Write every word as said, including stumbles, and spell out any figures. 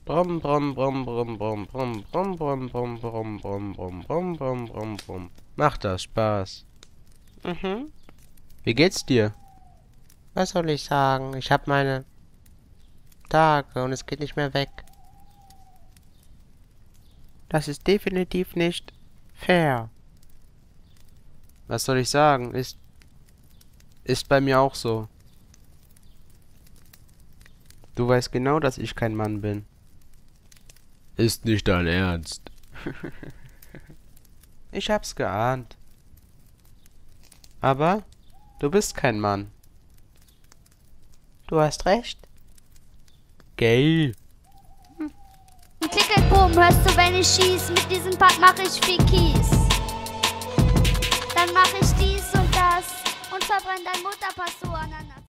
Brum, brum, brum, brum, brum, brum, brum, brum, brum, brum, brum, brum, brum, brum, brum, brum. Macht das Spaß? Mhm. Wie geht's dir? Was soll ich sagen? Ich habe meine Tage und es geht nicht mehr weg. Das ist definitiv nicht fair. Was soll ich sagen? Ist, ist bei mir auch so. Du weißt genau, dass ich kein Mann bin. Ist nicht dein Ernst. Ich hab's geahnt. Aber du bist kein Mann. Du hast recht. Gay. Klickelboom hörst du, wenn ich schieß. Mit diesem Part mach ich viel Kies. Dann mach ich dies und das und verbrenn dein Mutterpass so an.